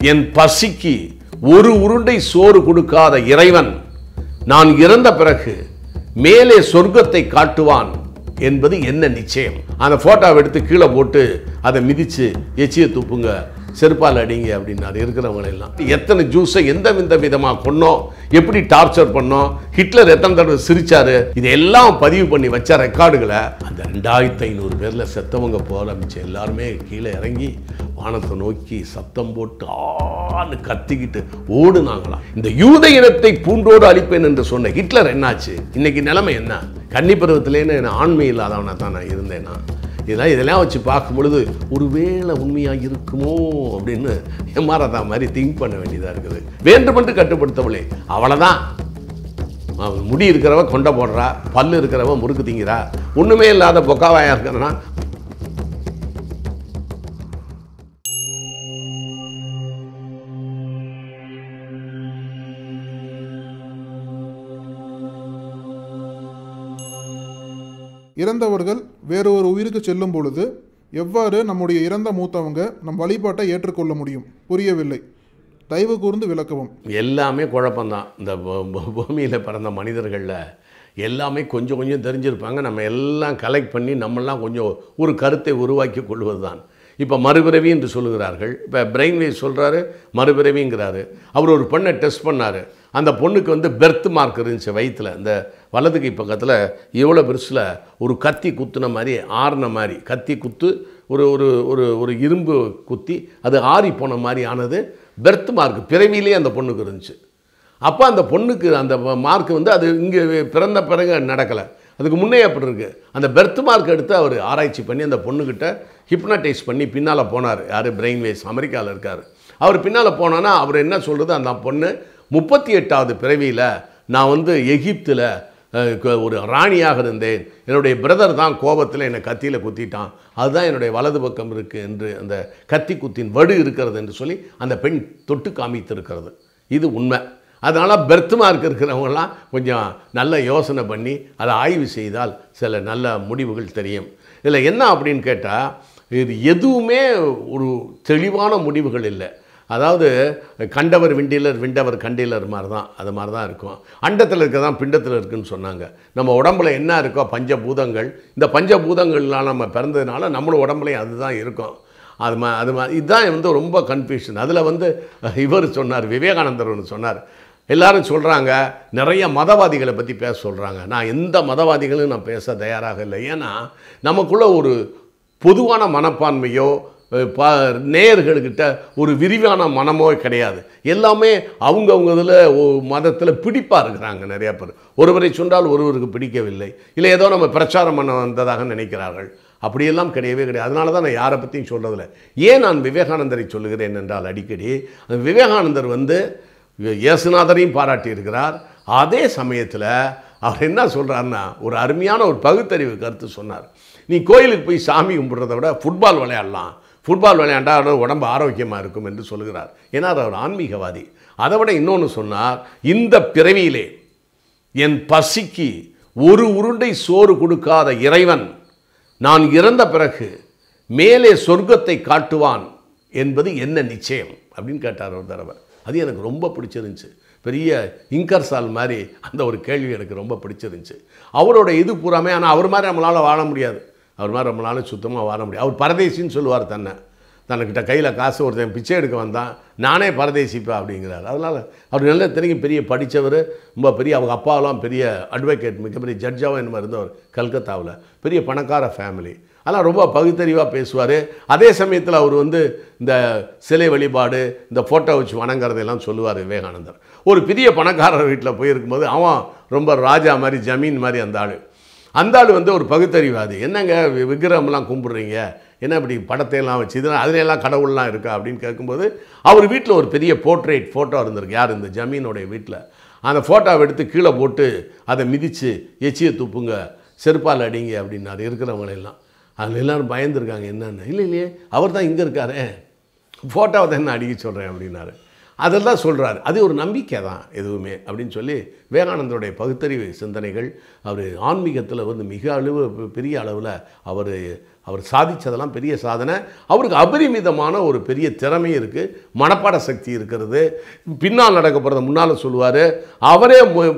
என் பசிக்கு ஒரு உருண்டை சோறு கொடுக்காத இறைவன் நான் இறந்த பிறகு மேலே சொர்க்கத்தை காட்டுவான் என்பது என்ன நிச்சயம்? அந்த போட்டோவை எடுத்து கீழே போட்டு அதை மிதிச்சு எச்சியை துப்புங்க, செருப்பால் அடிங்க அப்படின்னாரு இருக்கிறவங்க எல்லாம். எத்தனை ஜூஸை எந்த விதமாக கொன்னோம், எப்படி டார்ச்சர் பண்ணோம், ஹிட்லர் எத்தனை தடவை சிரிச்சாரு, இதெல்லாம் பதிவு பண்ணி வச்ச ரெக்கார்டுகளை அந்த 2500 பேர்ல செத்தவங்க போல மிச்சம் எல்லாருமே கீழே இறங்கி வானத்தை நோக்கி சத்தம் போட்டு ஆன்னு கத்திக்கிட்டு ஓடுனாங்களாம். இந்த யூத இனத்தை பூண்டோடு அழிப்பேன் என்று சொன்ன ஹிட்லர் என்னாச்சு? இன்னைக்கு நிலைமை என்ன? கன்னி பருவத்திலேன்னு ஆண்மை இல்லாதவனா தான் நான் இருந்தேன்னா. இதெல்லாம் வச்சு பார்க்கும் பொழுது ஒருவேளை உண்மையாக இருக்குமோ அப்படின்னு எம்மாறதா மாதிரி திங்க் பண்ண வேண்டியதாக இருக்குது. வேண்டுமென்று கட்டுப்படுத்தவளே அவ்வளோதான். முடி இருக்கிறவ கொண்டை போடுறா, பல்லு இருக்கிறவ முறுக்கு திங்கிறா, ஒன்றுமே இல்லாத பொக்காவாயா இருக்கிறனா. இறந்தவர்கள் வேறொரு உயிருக்கு செல்லும் பொழுது எவ்வாறு நம்முடைய இறந்த மூத்தவங்க நம் வழிபாட்டை ஏற்றுக்கொள்ள முடியும்? புரியவில்லை, தயவு கூர்ந்து விளக்கவும். எல்லாமே குழப்பம்தான். இந்த பூமியில் பிறந்த மனிதர்களில் எல்லாமே கொஞ்சம் கொஞ்சம் தெரிஞ்சிருப்பாங்க. நம்ம எல்லாம் கலெக்ட் பண்ணி நம்மெல்லாம் கொஞ்சம் ஒரு கருத்தை உருவாக்கி கொள்வது தான். இப்போ மறுபிறவி என்று சொல்லுகிறார்கள். இப்போ பிரெயின் வேவ் சொல்கிறாரு, மறுபிறவிங்கிறாரு. அவர் ஒரு பெண்ணை டெஸ்ட் பண்ணார். அந்த பொண்ணுக்கு பெர்த் மார்க் இருந்துச்சு வயிற்றில். இந்த வலது கை பக்கத்தில் எவ்வளோ பெருசில் ஒரு கத்தி குத்துன மாதிரி, ஆறின மாதிரி கத்தி குத்து, ஒரு ஒரு ஒரு ஒரு இரும்பு குத்தி அது ஆறி போன மாதிரி ஆனது பெர்த் மார்க். பிறவியிலே அந்த பொண்ணுக்கு இருந்துச்சு. அப்போ அந்த பொண்ணுக்கு அந்த மார்க் அது இங்கே பிறந்த பிறகு நடக்கலை, அதுக்கு முன்னே அப்படி இருக்குது. அந்த பெர்த் மார்க் எடுத்து அவர் ஆராய்ச்சி பண்ணி அந்த பொண்ணுக்கிட்ட ஹிப்னடைஸ் பண்ணி பின்னால் போனார். யார்? பிரெயின் வேவ்ஸ், அமெரிக்காவில் இருக்கார். அவர் பின்னால் போனோன்னா அவர் என்ன சொல்கிறது, அந்த பொண்ணு 38வது பிறவியில் நான் எகிப்தில் ஒரு ராணியாக இருந்தேன், என்னுடைய பிரதர் தான் கோபத்தில் என்னை கத்தியில் குத்திட்டான், அதுதான் என்னுடைய வலது பக்கம் இருக்குது என்று அந்த கத்தி குத்தின் வடு இருக்கிறது என்று சொல்லி அந்த பெண் தொட்டு காமித்திருக்கிறது. இது உண்மை. அதனால் பெர்த் மார்க் இருக்கிறவங்களாம் கொஞ்சம் நல்ல யோசனை பண்ணி அதை ஆய்வு செய்தால் சில நல்ல முடிவுகள் தெரியும். இதில் என்ன அப்படின்னு கேட்டால், இது எதுவுமே ஒரு தெளிவான முடிவுகள் இல்லை. அதாவது கண்டவர் விண்டிலர், விண்டவர் கண்டிலர் மாதிரி தான், அது மாதிரி தான் இருக்கும். அண்டத்தில் இருக்க தான் பிண்டத்தில் இருக்குதுன்னு சொன்னாங்க. நம்ம உடம்புல என்ன இருக்கோ பஞ்சபூதங்கள், இந்த பஞ்சபூதங்கள்லாம் நம்ம பிறந்ததுனால நம்மளோட உடம்புலையும் அதுதான் இருக்கும். அது இதுதான் ரொம்ப கன்ஃபியூஷன். அதில் இவர் சொன்னார், விவேகானந்தர் ஒன்று சொன்னார். எல்லாரும் சொல்கிறாங்க நிறைய மதவாதிகளை பற்றி பேச சொல்கிறாங்க. நான் எந்த மதவாதிகளும் நான் பேச தயாராக இல்லை. ஏன்னா நமக்குள்ள ஒரு பொதுவான மனப்பான்மையோ நேயர்கள்கிட்ட ஒரு விரிவான மனமோ கிடையாது. எல்லாமே அவங்கவுங்க இதில் மதத்தில் பிடிப்பாக இருக்கிறாங்க. நிறையா பேர் ஒருவரை சொன்னால் ஒருவருக்கு பிடிக்கவில்லை, இல்லை ஏதோ நம்ம பிரச்சாரம் பண்ண வந்ததாக நினைக்கிறார்கள். அப்படியெல்லாம் கிடையவே கிடையாது. அதனால தான் நான் யாரை பற்றியும் சொல்கிறதில்ல. ஏன் நான் விவேகானந்தரை சொல்லுகிறேன் என்றால், அடிக்கடி விவேகானந்தர் இயேசுநாதரையும் பாராட்டியிருக்கிறார். அதே சமயத்தில் அவர் என்ன சொல்கிறாருன்னா, ஒரு அருமையான ஒரு பகுத்தறிவு கருத்து சொன்னார். நீ கோயிலுக்கு போய் சாமி கும்பிட்றத விட ஃபுட்பால் விளையாடலாம், ஃபுட்பால் விளையாண்டா உடம்பு ஆரோக்கியமாக இருக்கும் என்று சொல்லுகிறார். ஏன்னா அவர் ஆன்மீகவாதி. அதை விட இன்னொன்று சொன்னார், இந்த பிறவியிலே என் பசிக்கு ஒரு உருண்டை சோறு கொடுக்காத இறைவன் நான் இறந்த பிறகு மேலே சொர்க்கத்தை காட்டுவான் என்பது என்ன நிச்சயம் அப்படின்னு கேட்டார் ஒரு தடவை. அது எனக்கு ரொம்ப பிடிச்சிருந்துச்சு. பெரிய இங்கர்சால் மாதிரி அந்த ஒரு கேள்வி எனக்கு ரொம்ப பிடிச்சிருந்துச்சு. அவரோட இது பூராமே. ஆனால் அவர் மாதிரி நம்மளால் வாழ முடியாது, அவர் மாதிரி நம்மளால் சுத்தமாக வாழ முடியாது. அவர் பரதேசின்னு சொல்லுவார் தன்னைக்கிட்ட கையில் காசு ஒருத்தன் பிச்சை எடுக்க வந்தான், நானே பரதேசிப்பா அப்படிங்கிறார். அதனால் அவர் நல்லா தெரியும், பெரிய படித்தவர், ரொம்ப பெரிய, அவங்க அப்பாவெல்லாம் பெரிய அட்வொகேட், மிகப்பெரிய ஜட்ஜாகவும் என்னமோ இருந்தவர் கல்கத்தாவில், பெரிய பணக்கார ஃபேமிலி. அதெல்லாம் ரொம்ப பகுத்தறிவாக பேசுவார். அதே சமயத்தில் அவர் இந்த சிலை வழிபாடு, இந்த ஃபோட்டோ வச்சு வணங்குறதெல்லாம் சொல்லுவார் விவேகானந்தர். ஒரு பெரிய பணக்காரர் வீட்டில் போயிருக்கும்போது அவன் ரொம்ப ராஜா மாதிரி, ஜமீன் மாதிரி அந்த ஆள் ஒரு பகுத்தறிவாதி. என்னங்க விக்கிரகம்லாம் கும்பிட்றீங்க, என்ன இப்படி படத்தையெல்லாம் வச்சு இதெல்லாம் அதிலெல்லாம் கடவுள்லாம் இருக்கா அப்படின்னு கேட்கும்போது, அவர் வீட்டில் ஒரு பெரிய போர்ட்ரேட் ஃபோட்டோ இருந்திருக்கு. யார்? இந்த ஜமீனுடைய வீட்டில். அந்த ஃபோட்டோவை எடுத்து கீழே போட்டு அதை மிதித்து எச்சியை துப்புங்க, செருப்பால் அடிங்க அப்படின்னாரு இருக்கிறவங்களெல்லாம். அதில் எல்லோரும் பயந்துருக்காங்க. என்னென்ன? இல்லையே அவர் தான் இங்கே இருக்காரு, ஃபோட்டோவை தான் என்ன அடிக்க சொல்கிறேன் அப்படின்னாரு. அதெல்லாம் சொல்கிறார். அது ஒரு நம்பிக்கை தான் எதுவுமே அப்படின்னு சொல்லி விவேகானந்தருடைய பகுத்தறிவு சிந்தனைகள், அவர் ஆன்மீகத்தில் வந்து மிக பெரிய அளவில் அவர் சாதித்ததெல்லாம் பெரிய சாதனை. அவருக்கு அபரிமிதமான ஒரு பெரிய திறமை இருக்குது, மனப்பாட சக்தி இருக்கிறது. பின்னால் நடக்க போகிறத முன்னால் சொல்லுவார். அவரே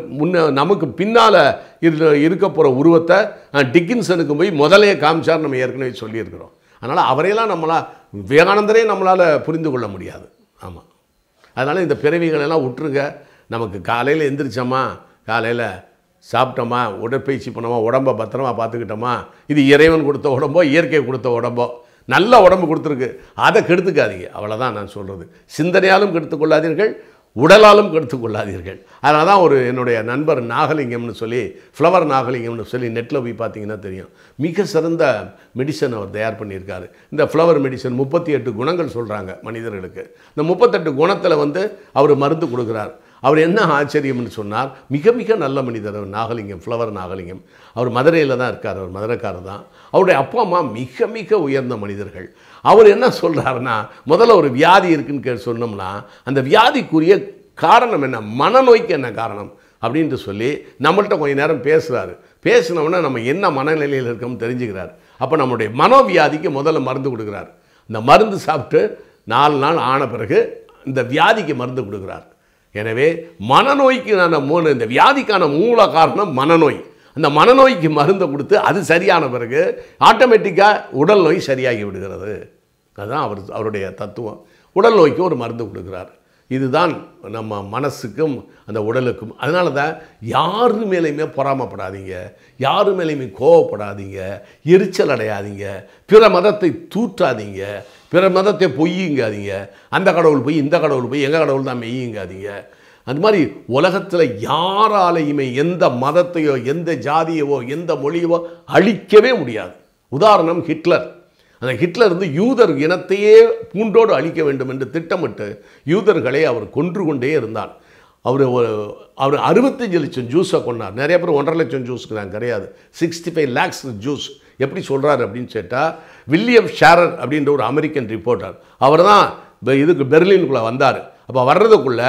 நமக்கு பின்னால் இருக்க போகிற உருவத்தை டிக்கின்சனுக்கு போய் முதலே காமிச்சார், நம்ம ஏற்கனவே சொல்லியிருக்கிறோம். அதனால் அவரையெல்லாம் விவேகானந்தரே நம்மளால் புரிந்து கொள்ள முடியாது. ஆமாம், அதனால் இந்த பிறவிகளெல்லாம் விட்டுருங்க. நமக்கு காலையில் எந்திரிச்சோமா, காலையில் சாப்பிட்டோமா, உடற்பயிற்சி பண்ணோமா, உடம்பை பத்திரமா பார்த்துக்கிட்டோமா, இது இறைவன் கொடுத்த உடம்போ இயற்கை கொடுத்த உடம்போ, நல்ல உடம்பு கொடுத்துருக்கு, அதை கெடுத்துக்காதீங்க. அவ்வளோதான் நான் சொல்கிறது. சிந்தனையாலும் கெடுத்துக்கொள்ளாதீர்கள், உடலாலும் கெடுத்துக்கொள்ளாதீர்கள். அதனால தான் என்னுடைய நண்பர் நாகலிங்கம்னு சொல்லி, ஃப்ளவர் நாகலிங்கம்னு சொல்லி நெட்டில் போய் பார்த்தீங்கன்னா தெரியும், மிக சிறந்த மெடிசன் அவர் தயார் பண்ணியிருக்காரு. இந்த ஃப்ளவர் மெடிசன் 38 குணங்கள் சொல்கிறாங்க மனிதர்களுக்கு. இந்த 38 குணத்தில் வந்து அவர் மருந்து கொடுக்குறார். அவர் என்ன ஆச்சரியம்னு சொன்னார், மிக மிக நல்ல மனிதர் நாகலிங்கம், ஃப்ளவர் நாகலிங்கம். அவர் மதுரையில் தான் இருக்கார், அவர் மதுரைக்காரர் தான். அவருடைய அப்பா அம்மா மிக மிக உயர்ந்த மனிதர்கள். அவர் என்ன சொல்கிறாருன்னா, முதல்ல ஒரு வியாதி இருக்குன்னு சொன்னோம்னா அந்த வியாதிக்குரிய காரணம் என்ன, மனநோய்க்கு என்ன காரணம் அப்படின்ட்டு சொல்லி நம்மள்கிட்ட கொஞ்சம் நேரம் பேசுகிறாரு. பேசினோம்னா நம்ம என்ன மனநிலையில் இருக்கோம்னு தெரிஞ்சுக்கிறார். அப்போ நம்மளுடைய மனோவியாதிக்கு முதல்ல மருந்து கொடுக்குறார். இந்த மருந்து சாப்பிட்டு 4 நாள் ஆன பிறகு இந்த வியாதிக்கு மருந்து கொடுக்குறார். எனவே மனநோய்க்கு இந்த வியாதிக்கான மூல காரணம் மனநோய். அந்த மனநோய்க்கு மருந்தை கொடுத்து அது சரியான பிறகு ஆட்டோமேட்டிக்காக உடல் நோய் சரியாகி விடுகிறது. அதுதான் அவருடைய தத்துவம். உடல் நோய்க்கு ஒரு மருந்து கொடுக்குறார். இதுதான் நம்ம மனசுக்கும் அந்த உடலுக்கும். அதனால தான் யாரு மேலேயுமே பொறாமப்படாதீங்க, யாரு மேலேயுமே கோவப்படாதீங்க, எரிச்சல் அடையாதீங்க, பிற மதத்தை தூற்றாதீங்க, பிற மதத்தை பொய்யுங்காதீங்க. அந்த கடவுள் போய் இந்த கடவுள் போய் எங்கள் கடவுள் தான் மெய்யுங்காதீங்க. அது மாதிரி உலகத்தில் யாராலையுமே எந்த மதத்தையோ எந்த ஜாதியவோ எந்த மொழியவோ அழிக்கவே முடியாது. உதாரணம் ஹிட்லர். அந்த ஹிட்லர் வந்து யூதர் இனத்தையே பூண்டோடு அழிக்க வேண்டும் என்று திட்டமிட்டு யூதர்களை அவர் கொன்று கொண்டே இருந்தார். அவர் 65 லட்சம் ஜூஸை கொண்டார். நிறைய பேர் 1.5 லட்சம் ஜூஸ்க்கு தான் கிடையாது, 65 lakhs ஜூஸ். எப்படி சொல்கிறார் அப்படின்னு கேட்டால், வில்லியம் ஷேரர் அப்படின்ற ஒரு அமெரிக்கன் ரிப்போர்ட்டர், அவர் தான் இதுக்கு பெர்லினுக்குள்ளே வந்தார். அப்போ வர்றதுக்குள்ளே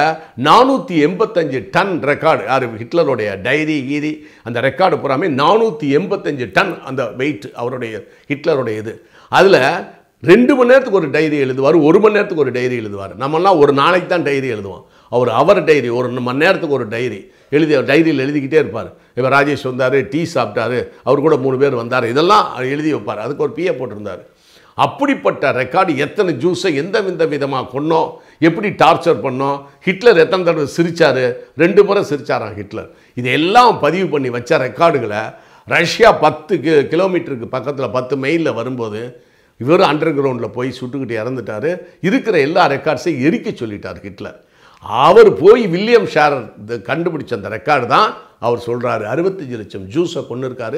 485 டன் ரெக்கார்டு, யார் ஹிட்லருடைய டைரி கீரி அந்த ரெக்கார்டு பூராமே 485 டன் அந்த வெயிட் அவருடைய ஹிட்லருடைய இது. அதில் 2 மணி நேரத்துக்கு ஒரு டைரி எழுதுவார், 1 மணி நேரத்துக்கு ஒரு டைரி எழுதுவார். நம்மளாம் ஒரு நாளைக்கு தான் டைரி எழுதுவோம். அவர் டைரி 1 மணி நேரத்துக்கு ஒரு டைரியில் எழுதிக்கிட்டே இருப்பார். இப்போ ராஜேஷ் வந்தார், டீ சாப்பிட்டாரு, அவர் கூட 3 பேர் வந்தார், இதெல்லாம் எழுதி வைப்பார். அதுக்கு ஒரு பிஏ போட்டிருந்தார். அப்படிப்பட்ட ரெக்கார்டு எத்தனை ஜூஸை எந்த விதமாக கொன்னோம், எப்படி டார்ச்சர் பண்ணோம், ஹிட்லர் எத்தனை தடவை சிரித்தார், 2 முறை சிரித்தாராம் ஹிட்லர். இதையெல்லாம் பதிவு பண்ணி வச்ச ரெக்கார்டுகளை ரஷ்யா 10 கிலோமீட்டருக்கு பக்கத்தில் 10 மைலில் வரும்போது இவர் அண்டர் கிரவுண்டில் போய் சுட்டுக்கிட்டு இறந்துட்டார். இருக்கிற எல்லா ரெக்கார்ட்ஸையும் எரிக்க சொல்லிட்டார் ஹிட்லர். அவர் போய் வில்லியம் ஷேரர் கண்டுபிடிச்ச அந்த ரெக்கார்டு தான் அவர் சொல்கிறாரு. 65 லட்சம் ஜூஸை கொண்டு இருக்காரு,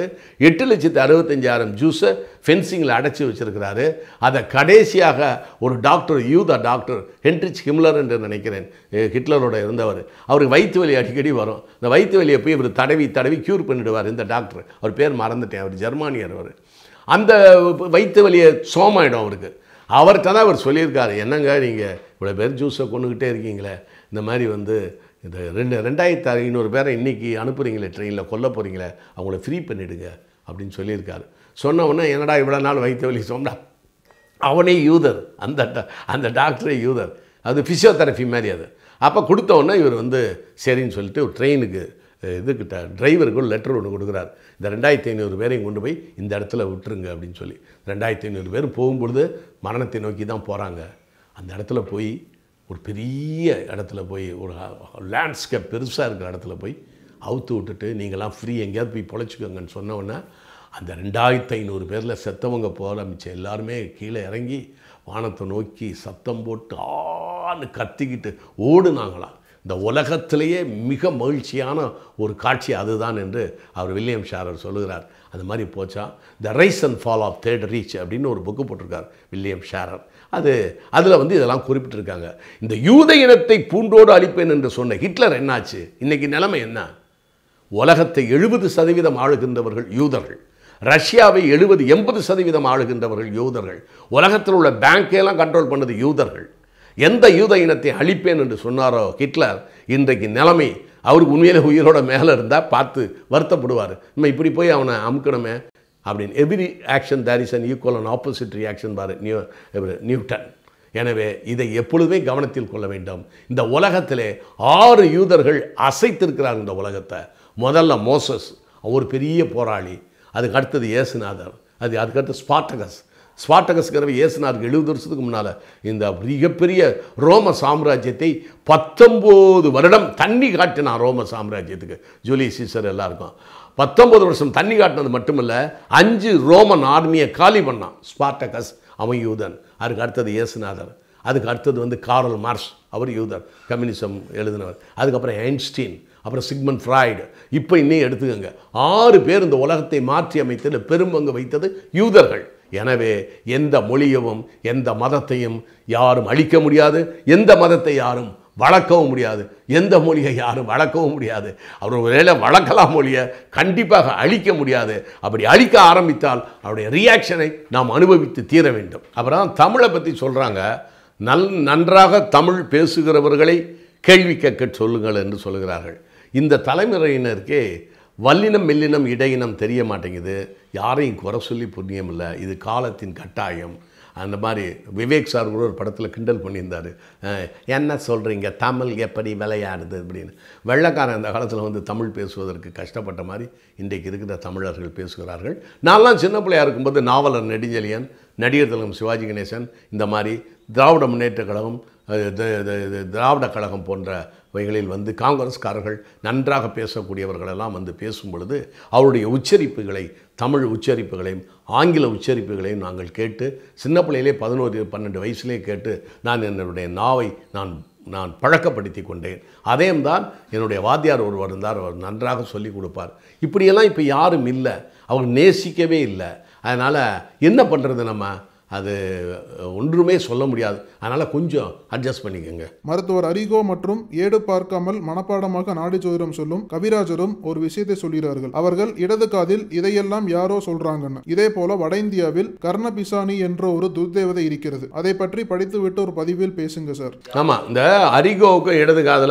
8,65,000 ஜூஸை ஃபென்சிங்கில் அடைச்சி வச்சுருக்கிறாரு. அதை கடைசியாக ஒரு டாக்டர், யூத டாக்டர் ஹென்ரிச் ஹிம்லர் என்று நினைக்கிறேன், ஹிட்லரோட இருந்தவர், அவருக்கு வயிற்று வலி அடிக்கடி வரும். இந்த வயிற்று வலியை போய் இவர் தடவி க்யூர் பண்ணிவிடுவார். இந்த டாக்டர், அவர் பேர் மறந்துட்டேன், அவர் ஜெர்மானியர். அவர் அந்த வயிற்று வலியை சோமாயிடும் அவருக்கு. அவர்கிட்ட தான் அவர் சொல்லியிருக்காரு, என்னங்க நீங்கள் இவ்வளோ பேர் ஜூஸை கொண்டுக்கிட்டே இருக்கீங்களே, இந்த மாதிரி வந்து இந்த 2,500 பேரை இன்றைக்கி அனுப்புகிறீங்களே, ட்ரெயினில் கொல்ல போகிறீங்களே, அவங்கள ஃப்ரீ பண்ணிவிடுங்க அப்படின்னு சொல்லியிருக்காரு. சொன்னவொன்னே என்னடா இவ்வளோ நாள் வயிற்று வலி சொன்னா, அவனே யூதர், அந்த டாக்டரே யூதர், அது ஃபிசியோதெரப்பி மாதிரி. அது அப்போ கொடுத்தவொன்னே இவர் வந்து சரின்னு சொல்லிட்டு ஒரு ட்ரெயினுக்கு இதுக்கிட்ட டிரைவருக்கு ஒரு லெட்டர் ஒன்று கொடுக்குறாரு. இந்த 2,500 பேரையும் கொண்டு போய் இந்த இடத்துல விட்டுருங்க அப்படின்னு சொல்லி. 2,500 பேர் போகும்பொழுது மரணத்தை நோக்கி தான் போகிறாங்க. அந்த இடத்துல போய் ஒரு பெரிய இடத்துல போய் ஒரு லேண்ட்ஸ்கேப் பெருசாக இருக்கிற இடத்துல போய் அவுத்து விட்டுட்டு நீங்களாம் ஃப்ரீ எங்கேயாவது போய் பொழைச்சிக்கோங்கன்னு சொன்னோன்னே அந்த 2,500 பேரில் செத்தவங்க போக மிச்சம் எல்லாருமே கீழே இறங்கி வானத்தை நோக்கி சத்தம் போட்டு ஆன்னு கத்திக்கிட்டு ஓடுனாங்களாம். இந்த உலகத்திலேயே மிக மகிழ்ச்சியான ஒரு காட்சி அதுதான் என்று அவர் வில்லியம் ஷேரர் சொல்லுகிறார். அந்த மாதிரி போச்சா. The rise and fall of Third Reich அப்படின்னு ஒரு புக்கு போட்டிருக்கார் வில்லியம் ஷேரர். அதில் வந்து இதெல்லாம் குறிப்பிட்டிருக்காங்க. இந்த யூத இனத்தை பூண்டோடு அழிப்பேன் என்று சொன்ன ஹிட்லர் என்னாச்சு? இன்றைக்கி நிலைமை என்ன? உலகத்தை 70% ஆளுகின்றவர்கள் யூதர்கள், ரஷ்யாவை 70-80% ஆளுகின்றவர்கள் யூதர்கள், உலகத்தில் உள்ள பேங்கையெல்லாம் கண்ட்ரோல் பண்ணது யூதர்கள். எந்த யூத இனத்தை அழிப்பேன் என்று சொன்னாரோ ஹிட்லர், இன்றைக்கு நிலைமை அவருக்கு உண்மையிலே உயிரோட மேலே இருந்தால் பார்த்து வருத்தப்படுவார். நம்ம இப்படி போய் அவனை அமுக்கணுமே அப்படின்னு. Every action there is an equal and opposite reaction பாரு நியூட்டன். எனவே இதை எப்பொழுதுமே கவனத்தில் கொள்ள வேண்டும். இந்த உலகத்திலே 6 யூதர்கள் அசைத்திருக்கிறார் இந்த உலகத்தை. முதல்ல மோசஸ், ஒரு பெரிய போராளி. அதுக்கு அடுத்தது இயேசுநாதர், அதுக்கடுத்து ஸ்பார்டகஸ்ங்கிறவ இயேசுநாதருக்கு 70 வருஷத்துக்கு முன்னால் இந்த மிகப்பெரிய ரோம சாம்ராஜ்யத்தை 19 வருடம் தண்ணி காட்டினான். ரோம சாம்ராஜ்யத்துக்கு ஜூலியஸ் சீசர் எல்லாருக்கும் 19 வருஷம் தண்ணி காட்டினது மட்டுமில்ல, 5 ரோமன் ஆர்மியை காலி பண்ணான் ஸ்பார்டகஸ், அவன் யூதன். அதுக்கு அடுத்தது இயேசுநாதர், அதுக்கு அடுத்தது கார்ல் மார்க்ஸ், அவர் யூதர், கம்யூனிசம் எழுதினவர். அதுக்கப்புறம் ஐன்ஸ்டீன், அப்புறம் சிக்மண்ட் ஃப்ராய்டு. இப்போ இன்னும் எடுத்துக்கோங்க, 6 பேர் இந்த உலகத்தை மாற்றி அமைத்ததில் பெரும்பங்கு வைத்தது யூதர்கள். எனவே எந்த மொழியவும் எந்த மதத்தையும் யாரும் அழிக்க முடியாது, எந்த மதத்தை யாரும் வளர்க்கவும் முடியாது, எந்த மொழியை யாரும் வளர்க்கவும் முடியாது. அவர் ஒருவேளை வளர்க்கலாம், மொழியை கண்டிப்பாக அழிக்க முடியாது. அப்படி அழிக்க ஆரம்பித்தால் அவருடைய ரியாக்ஷனை நாம் அனுபவித்து தீர வேண்டும். அப்புறம் தமிழை பற்றி சொல்கிறாங்க, நன்றாக தமிழ் பேசுகிறவர்களை கேள்வி கேட்க சொல்லுங்கள் என்று சொல்கிறார்கள். இந்த தலைமுறையினருக்கே வல்லினம் மெல்லினம் இடையினம் தெரிய மாட்டேங்குது. யாரையும் குறை சொல்லி புண்ணியம் இல்லை, இது காலத்தின் கட்டாயம். அந்த மாதிரி விவேக் சார் கூட ஒரு படத்தில் கிண்டல் பண்ணியிருந்தார், என்ன சொல்கிறீங்க தமிழ் எப்படி விளையாடுது அப்படின்னு. வெள்ளைக்காரன் அந்த காலத்தில் தமிழ் பேசுவதற்கு கஷ்டப்பட்ட மாதிரி இன்றைக்கு இருக்கிற தமிழர்கள் பேசுகிறார்கள். நான்லாம் சின்ன பிள்ளையாக இருக்கும்போது நாவலர் நெடுஞ்செழியன், நடிகர் திலகம் சிவாஜி கணேசன், இந்த மாதிரி திராவிட முன்னேற்ற கழகம், திராவிட கழகம் போன்றவைகளில் காங்கிரஸ்காரர்கள் நன்றாக பேசக்கூடியவர்களெல்லாம் பேசும் பொழுது அவருடைய உச்சரிப்புகளை, தமிழ் உச்சரிப்புகளையும் ஆங்கில உச்சரிப்புகளையும் நாங்கள் கேட்டு, சின்ன பிள்ளையிலே 11-12 வயசுலேயே கேட்டு நான் என்னுடைய நாவை நான் பழக்கப்படுத்தி கொண்டேன். அதே தான் என்னுடைய வாத்தியார் ஒருவர் இருந்தார், அவர் நன்றாக சொல்லிக் கொடுப்பார். இப்படியெல்லாம் இப்போ யாரும் இல்லை, அவர் நேசிக்கவே இல்லை. அதனால் என்ன பண்ணுறது, நம்ம அது ஒன்றுமே சொல்ல முடியாது. அதனால் கொஞ்சம் அட்ஜஸ்ட் பண்ணிக்கோங்க. மருத்துவர் அரிகோ மற்றும் ஏடு பார்க்காமல் மனப்பாடமாக நாடி ஜோதிடம் சொல்லும் கவிராஜரும் ஒரு விஷயத்தை சொல்கிறார்கள். அவர்கள் இடது காதில் இதையெல்லாம் யாரோ சொல்றாங்கன்னு. இதே போல வட இந்தியாவில் கர்ணபிசானி என்ற ஒரு துர்தேவதை இருக்கிறது. அதை பற்றி படித்துவிட்டு ஒரு பதிவில் பேசுங்க சார். ஆமாம், இந்த அரிகோவுக்கு இடது காதில்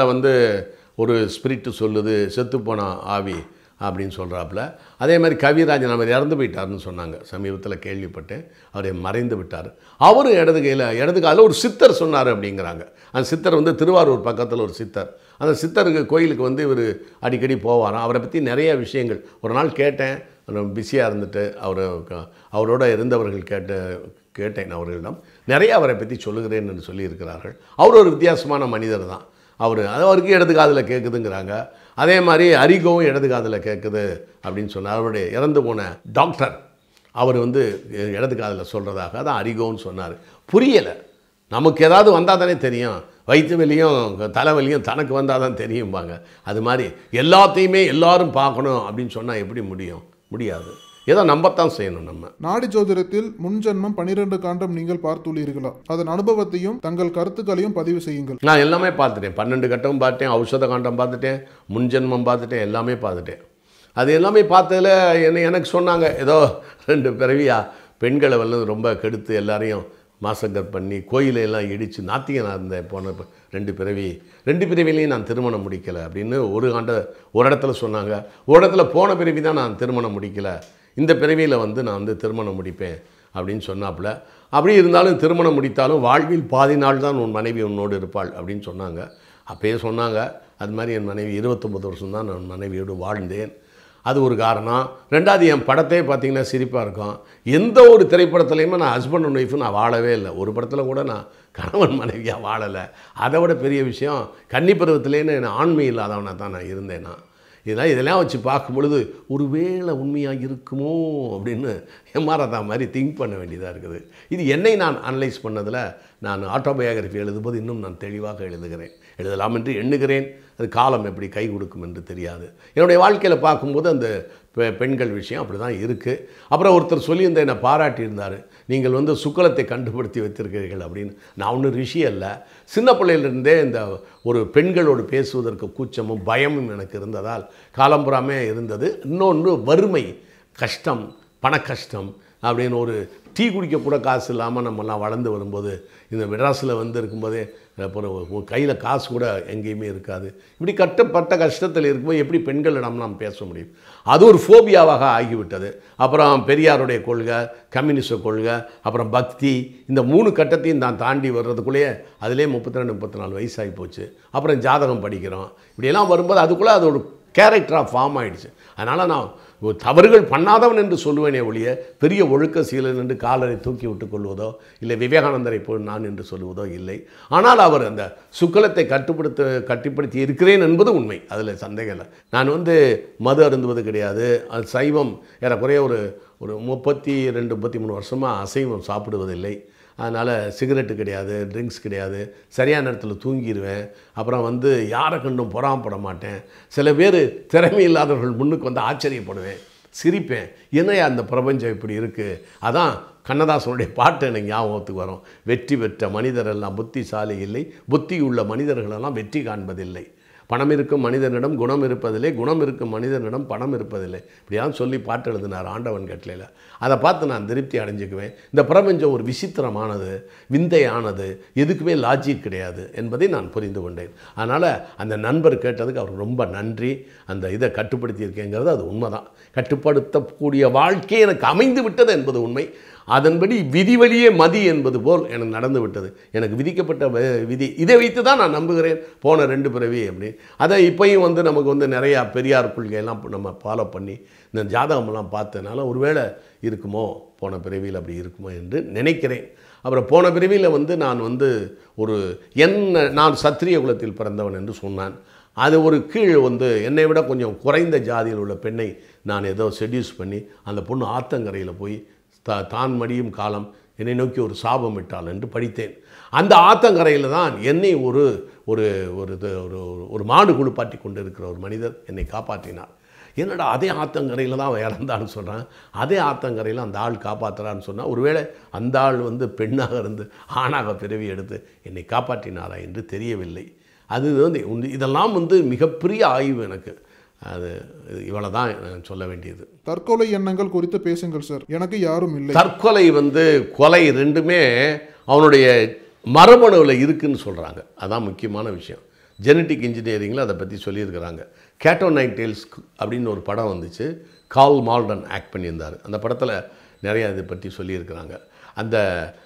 ஒரு ஸ்பிரிட்டு சொல்லுது, செத்துப்போன ஆவி அப்படின்னு சொல்கிறாப்புல. அதே மாதிரி கவிராஜன் அவர் இறந்து போயிட்டார்னு சொன்னாங்க, சமீபத்தில் கேள்விப்பட்டேன். அவரை மறைந்து விட்டார். அவரும் இடது காதில் ஒரு சித்தர் சொன்னார் அப்படிங்கிறாங்க. அந்த சித்தர் திருவாரூர் பக்கத்தில் ஒரு சித்தர். அந்த சித்தருக்கு கோயிலுக்கு இவர் அடிக்கடி போவாராம். அவரை பற்றி நிறைய விஷயங்கள் ஒரு நாள் கேட்டேன், பிஸியாக இருந்துட்டு அவரோட இருந்தவர்கள் கேட்டேன் அவர்களிடம். நிறைய அவரை பற்றி சொல்லுகிறேன் என்று சொல்லியிருக்கிறார்கள். அவர் ஒரு வித்தியாசமான மனிதர் தான். அவருக்கு இடது காதில் கேட்குதுங்கிறாங்க. அதே மாதிரி அரிகோவும் இடது காதில் கேட்குது அப்படின்னு சொன்னார். அவருடைய இறந்து போன டாக்டர் அவர் இடது காதில் சொல்கிறதாக தான் அரிகோன்னு சொன்னார். புரியலை, நமக்கு ஏதாவது வந்தால் தானே தெரியும், வயிற்று வலியும் தலைவலியும் தனக்கு வந்தால் தான் தெரியும்பாங்க. அது மாதிரி எல்லாத்தையுமே எல்லாரும் பார்க்கணும் அப்படின்னு சொன்னால் எப்படி முடியாது. ஏதோ நம்பத்தான் செய்யணும். நம்ம நாடி ஜோதிடத்தில் முன்ஜென்மம் 12 காண்டம் நீங்கள் பார்த்துள்ளீர்களா? அதன் அனுபவத்தையும் தங்கள் கருத்துக்களையும் பதிவு செய்யுங்கள். நான் எல்லாமே பார்த்துட்டேன், 12 கட்டமும் பார்த்துட்டேன், ஔஷத காண்டம் பார்த்துட்டேன், முன்ஜென்மம் பார்த்துட்டேன், எல்லாமே பார்த்துட்டேன். அது எல்லாமே பார்த்ததில் எனக்கு சொன்னாங்க, ஏதோ 2 பிறவியா பெண்களை ரொம்ப கெடுத்து எல்லாரையும் மாசங்கர் பண்ணி கோயிலெல்லாம் இடித்து நாத்திகனாக இருந்தேன் போன 2 பிறவிலையும் நான் திருமணம் முடிக்கலை அப்படின்னு ஒரு இடத்துல சொன்னாங்க. ஒரு இடத்துல போன பிறவி தான் நான் திருமணம் முடிக்கலை, இந்த பிறவியில் நான் திருமணம் முடிப்பேன் அப்படின்னு சொன்னாப்புல. அப்படி இருந்தாலும் திருமணம் முடித்தாலும் வாழ்வில் பாதி நாள் தான் உன் மனைவி உன்னோடு இருப்பாள் அப்படின்னு சொன்னாங்க. அப்போயே சொன்னாங்க. அது மாதிரி என் மனைவி 29 வருஷம் தான் நான் மனைவியோடு வாழ்ந்தேன். அது ஒரு காரணம். ரெண்டாவது, என் படத்தையே பார்த்திங்கன்னா சிரிப்பாக இருக்கும். எந்த ஒரு திரைப்படத்துலையுமே நான் ஹஸ்பண்ட் அண்ட் ஒய்ஃபு நான் வாழவே இல்லை. ஒரு படத்தில் கூட நான் கணவன் மனைவியாக வாழலை. அதை விட பெரிய விஷயம், கன்னிப்பருவத்திலேன்னு நான் ஆண்மை இல்லாதவனாக தான் நான் இருந்தேன். இதெல்லாம் வச்சு பார்க்கும் பொழுது ஒரு வேளை உண்மையாக இருக்குமோ அப்படின்னு எம்ஆர்ஆ மாதிரி திங்க் பண்ண வேண்டியதாக இருக்குது. இது என்னை நான் அனலைஸ் பண்ணதில் நான் ஆட்டோபயோகிராஃபி எழுதும்போது இன்னும் நான் தெளிவாக எழுதலாம் என்று எண்ணுகிறேன். அது காலம் எப்படி கை கொடுக்கும் என்று தெரியாது. என்னுடைய வாழ்க்கையில் பார்க்கும்போது அந்த பெண்கள் விஷயம் அப்படி தான் இருக்குது. அப்புறம் ஒருத்தர் சொல்லியிருந்த என்னை பாராட்டியிருந்தார், நீங்கள் சுக்கலத்தை கண்டுபிடித்து வைத்திருக்கிறீர்கள் அப்படின்னு. நான் ஒன்றும் ரிஷி அல்ல. சின்ன பிள்ளையிலிருந்தே இந்த ஒரு பெண்களோடு பேசுவதற்கு கூச்சமும் பயமும் எனக்கு இருந்ததால் காலம்புறாமே இருந்தது. இன்னொன்று வறுமை, கஷ்டம், பண கஷ்டம், அப்படின்னு ஒரு டீ குடிக்கக்கூட காசு இல்லாமல் நம்மலாம் வளர்ந்து வரும்போது, இந்த மெட்ராஸில் வந்து இருக்கும்போதே அப்புறம் கையில் காசு கூட எங்கேயுமே இருக்காது. இப்படி கட்டப்பட்ட கஷ்டத்தில் இருக்கும்போது எப்படி பெண்களிடம் நாம் பேச முடியும்? அது ஒரு ஃபோபியாவாக ஆகிவிட்டது. அப்புறம் பெரியாருடைய கொள்கை, கம்யூனிஸ்ட் கொள்கை, அப்புறம் பக்தி, இந்த 3 கட்டத்தையும் நான் தாண்டி வர்றதுக்குள்ளேயே அதிலே 32 34 வயசாகி போச்சு. அப்புறம் ஜாதகம் படிக்கிறோம். இப்படியெல்லாம் வரும்போது அதுக்குள்ளே அது ஒரு கேரக்டராக ஃபார்ம் ஆகிடுச்சு. அதனால் நான் தவறுகள் பண்ணாதவன் என்று சொல்லுவேனே ஒழிய பெரிய ஒழுக்க சீலன் என்று காலரை தூக்கி விட்டு கொள்வதோ இல்லை விவேகானந்தரை போல் நான் என்று சொல்லுவதோ இல்லை. ஆனால் அவர் அந்த சுக்கலத்தை கட்டுப்படுத்தி இருக்கிறேன் என்பது உண்மை, அதில் சந்தேகம் இல்லை. நான் வந்து மது அருந்துவது கிடையாது. அது சைவம் ஏறக்குறைய ஒரு 32 33 வருஷமாக அசைவம் சாப்பிடுவதில்லை. அதனால் சிகரெட்டு கிடையாது, ட்ரிங்க்ஸ் கிடையாது, சரியான நேரத்தில் தூங்கிடுவேன். அப்புறம் வந்து யாரை கண்டும் பொறாமப்பட மாட்டேன். சில பேர் திறமை இல்லாதவர்கள் முன்னுக்கு வந்து ஆச்சரியப்படுவேன், சிரிப்பேன். என்னையா அந்த பிரபஞ்சம் இப்படி இருக்குது? அதான் கண்ணதாசனுடைய பாட்டு எனக்கு ஞாபகத்துக்கு வரும். வெற்றி பெற்ற மனிதரெல்லாம் புத்திசாலி இல்லை, புத்தியுள்ள மனிதர்களெல்லாம் வெற்றி காண்பதில்லை. பணம் இருக்கும் மனிதனிடம் குணம் இருப்பதில்லை, குணம் இருக்கும் மனிதனிடம் பணம் இருப்பதில்லை. இப்படியான் சொல்லி பாட்டு எழுதினார் ஆண்டவன் கட்டளையில். அதை பார்த்து நான் திருப்தி அடைஞ்சிக்குவேன். இந்த பிரபஞ்சம் ஒரு விசித்திரமானது, விந்தையானது, எதுக்குமே லாஜிக் கிடையாது என்பதை நான் புரிந்து கொண்டேன். அதனால் அந்த நண்பர் கேட்டதுக்கு அவருக்கு ரொம்ப நன்றி. அந்த இதை கட்டுப்படுத்தியிருக்கேங்கிறது அது உண்மைதான். கட்டுப்படுத்தக்கூடிய வாழ்க்கை எனக்கு அமைந்து விட்டது என்பது உண்மை. அதன்படி விதி வழியே மதி என்பது போல் எனக்கு நடந்து விட்டது. எனக்கு விதிக்கப்பட்ட விதி இதை வைத்து தான் நான் நம்புகிறேன். போன 2 பிறவி அப்படி அதை இப்போயும் வந்து நமக்கு வந்து நிறையா பெரியார் கொள்கையெல்லாம் நம்ம ஃபாலோ பண்ணி இந்த ஜாதகமெல்லாம் பார்த்ததுனால ஒருவேளை இருக்குமோ, போன பிறவியில் அப்படி இருக்குமோ என்று நினைக்கிறேன். அப்புறம் போன பிறவியில் வந்து நான் வந்து நான் சத்திரிய குலத்தில் பிறந்தவன் என்று சொன்னான். அது ஒரு கீழ் வந்து என்னை விட கொஞ்சம் குறைந்த ஜாதியில் உள்ள பெண்ணை நான் ஏதோ செடியூஸ் பண்ணி அந்த பொண்ணு ஆத்தங்கரையில் போய் தான் மடியும் காலம் என்னை நோக்கி ஒரு சாபம் விட்டாள் என்று படித்தேன். அந்த ஆத்தங்கரையில் தான் என்னை ஒரு ஒரு ஒரு மாடு குளிப்பாட்டி கொண்டு இருக்கிற ஒரு மனிதர் என்னை காப்பாற்றினார். என்னடா அதே ஆத்தங்கரையில் தான் இறந்தான்னு சொல்கிறான், அதே ஆத்தங்கரையில் அந்த ஆள் காப்பாற்றுறான்னு சொன்னால் ஒருவேளை அந்த ஆள் வந்து பெண்ணாக இருந்து ஆணாக பிறவி எடுத்து என்னை காப்பாற்றினாரா என்று தெரியவில்லை. அது வந்து இதெல்லாம் வந்து மிகப்பெரிய ஆய்வு எனக்கு. அது இவ்வளோ தான் சொல்ல வேண்டியது. தற்கொலை எண்ணங்கள் குறித்து பேசுங்கள் சார். எனக்கு யாரும் இல்லை. தற்கொலை வந்து கொலை ரெண்டுமே அவனுடைய மரபணுவில் இருக்குதுன்னு சொல்கிறாங்க. அதான் முக்கியமான விஷயம். ஜெனட்டிக் இன்ஜினியரிங்கில் அதை பற்றி சொல்லியிருக்கிறாங்க. கேட்டோ நைன்டேல்ஸ் அப்படின்னு ஒரு படம் வந்துச்சு, கால் மால்டன் ஆக்ட் பண்ணியிருந்தார். அந்த படத்தில் நிறையா இதை பற்றி சொல்லியிருக்கிறாங்க. அந்த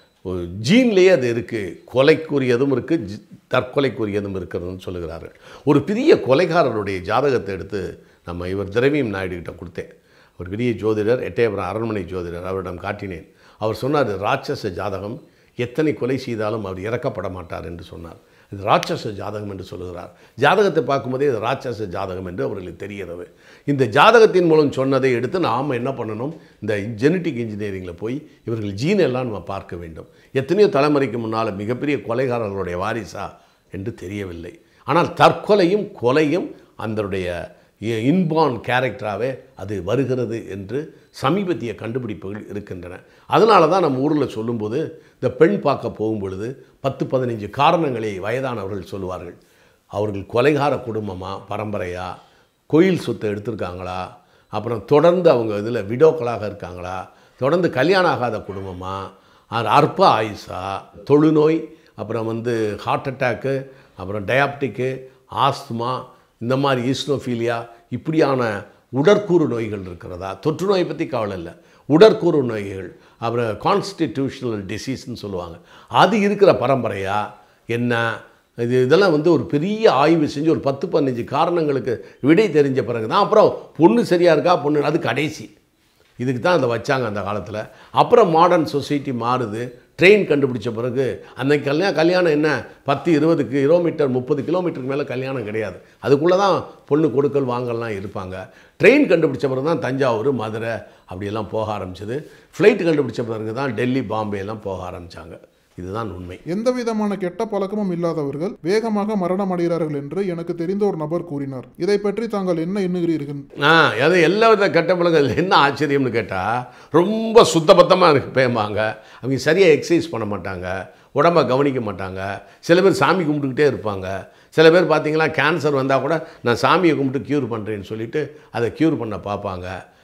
ஜீன்லேயே அது இருக்குது. கொலைக்குரியதும் இருக்குது, தற்கொலைக்குரியதும் இருக்கிறதுன்னு சொல்லுகிறார்கள். ஒரு பெரிய கொலைகாரருடைய ஜாதகத்தை எடுத்து இவர் திரவியம் நாயுடுகிட்ட கொடுத்தேன். ஒரு பெரிய ஜோதிடர், எட்டயபுரம் அரண்மனை ஜோதிடர், அவரிடம் காட்டினேன். அவர் சொன்னார், ராட்சச ஜாதகம், எத்தனை கொலை செய்தாலும் அவர் இறக்கப்பட மாட்டார் என்று சொன்னார். இது ராட்சச ஜாதகம் என்று சொல்லுகிறார். ஜாதகத்தை பார்க்கும்போதே இது ராட்சச ஜாதகம் என்று அவர்களுக்கு தெரிகிறது. இந்த ஜாதகத்தின் மூலம் சொன்னதை எடுத்து நாம் என்ன பண்ணணும், இந்த ஜெனட்டிக் இன்ஜினியரிங்கில் போய் இவர்கள் ஜீன் எல்லாம் நம்ம பார்க்க வேண்டும். எத்தனையோ தலைமுறைக்கு முன்னால் மிகப்பெரிய கொலைகாரர்களுடைய வாரிசா என்று தெரியவில்லை. ஆனால் தற்கொலையும் கொலையும் அதனுடைய இன்பார்ன் கேரக்டராகவே அது வருகிறது என்று சமீபத்திய கண்டுபிடிப்புகள் இருக்கின்றன. அதனால தான் நம்ம ஊரில் சொல்லும்போது இந்த பெண் பார்க்க போகும் பொழுது 10-15 காரணங்களை வயதானவர்கள் சொல்லுவார்கள். அவர்கள் கொலைகார குடும்பமாக, பரம்பரையாக, கோயில் சொத்தை எடுத்திருக்காங்களா, அப்புறம் தொடர்ந்து அவங்க இதில் விடோக்களாக இருக்காங்களா, தொடர்ந்து கல்யாணம் ஆகாத குடும்பமாக, அற்ப ஆயுசா, தொழுநோய், அப்புறம் வந்து ஹார்ட் அட்டாக்கு, அப்புறம் டயாபெட்டிக்கு, ஆஸ்துமா, இந்த மாதிரி ஈஸ்னோஃபீலியா, இப்படியான உடற்கூறு நோய்கள் இருக்கிறதா. தொற்று நோயை பற்றி கவலை இல்லை, உடற்கூறு நோய்கள், அப்புறம் கான்ஸ்டிடியூஷனல் டிசீஸ்ன்னு சொல்லுவாங்க, அது இருக்கிற பரம்பரையா என்ன, இதெல்லாம் வந்து ஒரு பெரிய ஆய்வு செஞ்சு ஒரு 10-15 காரணங்களுக்கு விடை தெரிஞ்ச பிறகு தான் அப்புறம் பொண்ணு சரியாக இருக்கா, பொண்ணு அது கடைசி. இதுக்கு தான் அதை வச்சாங்க அந்த காலத்தில். அப்புறம் மாடர்ன் சொசைட்டி மாறுது, ட்ரெயின் கண்டுபிடிச்ச பிறகு அன்றைக்கி கல்யாணம் என்ன 10-20 கிலோமீட்டர் 30 கிலோமீட்டருக்கு மேலே கல்யாணம் கிடையாது. அதுக்குள்ளே தான் பொண்ணு கொடுக்கல் வாங்கலாம் இருப்பாங்க. ட்ரெயின் கண்டுபிடிச்ச பிறகு தான் தஞ்சாவூர், மதுரை அப்படியெல்லாம் போக ஆரம்பிச்சது. ஃப்ளைட் கண்டுபிடிச்ச பிறகு தான் டெல்லி, பாம்பே எல்லாம் போக ஆரம்பித்தாங்க. இதுதான் உண்மை. எந்த விதமான கெட்ட பழக்கமும் இல்லாதவர்கள் வேகமாக மரணம் அடைகிறார்கள் என்று எனக்கு தெரிந்த ஒரு நபர் கூறினார். இதை பற்றி தாங்கள் என்ன எண்ணுகிறீர்கள்? அது எல்லா வித கெட்ட பழக்கம் என்ன ஆச்சரியம்னு கேட்டால், ரொம்ப சுத்தபத்தமாக பேம்பாங்க. அவங்க சரியாக எக்ஸசைஸ் பண்ண மாட்டாங்க, உடம்பை கவனிக்க மாட்டாங்க. சில பேர் சாமி கும்பிட்டுக்கிட்டே இருப்பாங்க. சில பேர் பார்த்திங்கன்னா கேன்சர் வந்தால் கூட நான் சாமியை கும்பிட்டு க்யூர் பண்ணுறேன்னு சொல்லிவிட்டு அதை க்யூர் பண்ண பார்ப்பாங்க.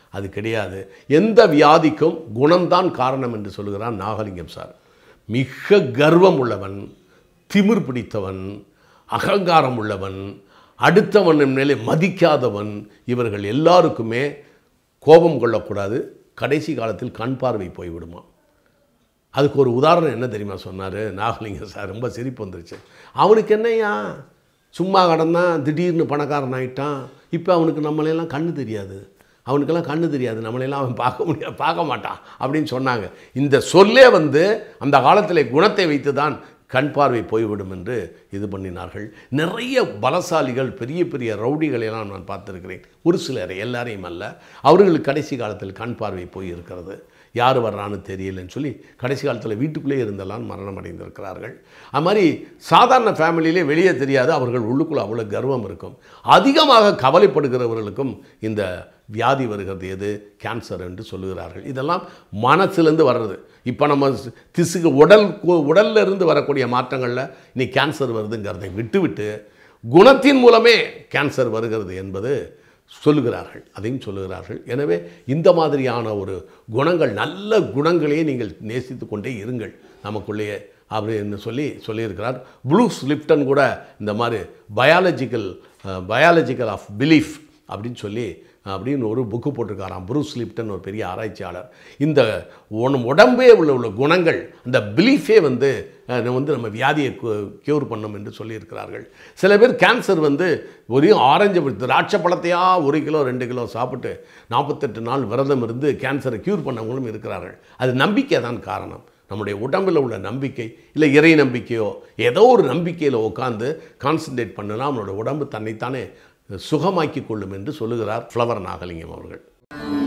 அது கிடையாது. எந்த வியாதிக்கும் குணம்தான் காரணம் என்று சொல்கிறார் நாகலிங்கம் சார். மிக கர்வம் உள்ளவன், திமிர் பிடித்தவன், அகங்காரம் உள்ளவன், அடுத்தவன் மேலே மதிக்காதவன், இவர்கள் எல்லாருக்குமே கோபம் கொள்ளக்கூடாது. கடைசி காலத்தில் கண் பார்வை போய்விடுமா. அதுக்கு ஒரு உதாரணம் என்ன தெரியுமா சொன்னார் நாகலிங்கம் சார்? ரொம்ப சிரிப்பு வந்துருச்சு. அவனுக்கு என்னையா சும்மா கடந்தான், திடீர்னு பணக்காரன் ஆகிட்டான், இப்போ அவனுக்கு நம்மளையெல்லாம் கண்ணு தெரியாது, அவனுக்கெல்லாம் கண்ணு தெரியாது, நம்மளையெல்லாம் அவன் பார்க்க மாட்டான் அப்படின்னு சொன்னாங்க. இந்த சொல்லே அந்த காலத்தில் குணத்தை வைத்து தான் கண் பார்வை போய்விடும் என்று இது பண்ணினார்கள். நிறைய பலசாலிகள், பெரிய பெரிய ரவுடிகளெல்லாம் நான் பார்த்துருக்கிறேன். ஒரு சிலர், எல்லாரையும் அல்ல. அவர்களுக்கு கடைசி காலத்தில் கண் பார்வை போய் இருக்கிறது. யார் வர்றான்னு தெரியலன்னு சொல்லி கடைசி காலத்தில் வீட்டுக்குள்ளே இருந்தெல்லாம் மரணம் அடைந்திருக்கிறார்கள். அது மாதிரி சாதாரண ஃபேமிலியிலே வெளியே தெரியாது, அவர்கள் உள்ளுக்குள்ளே அவ்வளோ கர்வம் இருக்கும். அதிகமாக கவலைப்படுகிறவர்களுக்கும் இந்த வியாதி வருகிறது. எது? கேன்சர் என்று சொல்லுகிறார்கள். இதெல்லாம் மனசிலேருந்து வர்றது. இப்போ நம்ம திசுக்கு உடல்ல இருந்து வரக்கூடிய மாற்றங்களில் இன்னைக்கு கேன்சர் வருதுங்கிறதை விட்டுவிட்டு குணத்தின் மூலமே கேன்சர் வருகிறது என்பது சொல்லுகிறார்கள், அதையும் சொல்லுகிறார்கள். எனவே இந்த மாதிரியான ஒரு குணங்கள், நல்ல குணங்களையே நீங்கள் நேசித்து கொண்டே இருங்கள் நமக்குள்ளேயே அப்படின்னு சொல்லியிருக்கிறார். ப்ரூஸ் லிப்டன் கூட இந்த மாதிரி பயாலஜிக்கல் ஆஃப் பிலீஃப் அப்படின்னு ஒரு புக்கு போட்டிருக்காராம். ப்ரூஸ் லிப்டன் ஒரு பெரிய ஆராய்ச்சியாளர். இந்த உடம்பே உள்ள குணங்கள், அந்த பிலீஃபே நம்ம வியாதியை க்யூர் பண்ணும் என்று சொல்லியிருக்கிறார்கள். சில பேர் கேன்சர் ஒரு ஆரஞ்சு திராட்சை பழத்தையா 1 கிலோ 2 கிலோ சாப்பிட்டு 48 நாள் விரதம் இருந்து கேன்சரை க்யூர் பண்ணவங்களும் இருக்கிறார்கள். அது நம்பிக்கை தான் காரணம். நம்முடைய உடம்பில் உள்ள நம்பிக்கை, இல்லை இறை நம்பிக்கையோ ஏதோ ஒரு நம்பிக்கையில் உட்காந்து கான்சன்ட்ரேட் பண்ணுனா நம்மளோட உடம்பு தன்னைத்தானே சுகமாக்கி கொள்ளும் என்று சொல்லுகிறார் ஃப்ளவர் நாகலிங்கம் அவர்கள்.